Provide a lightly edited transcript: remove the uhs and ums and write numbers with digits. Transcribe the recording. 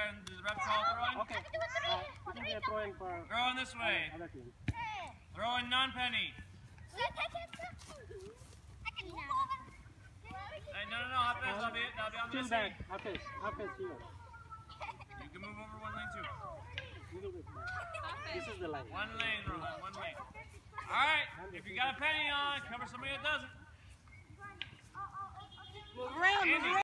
and the ref call throwing? Okay. We can get throwing for Throwing this way. other team. Throwing non-penny. Hey, no, hop pass. I'll be on Chill this back. side. Half pace here. You can move over one lane too. Little bit more. This is the line. One lane, Rohan, one lane. Alright, if you got a penny on, cover somebody that doesn't. Move around, Andy.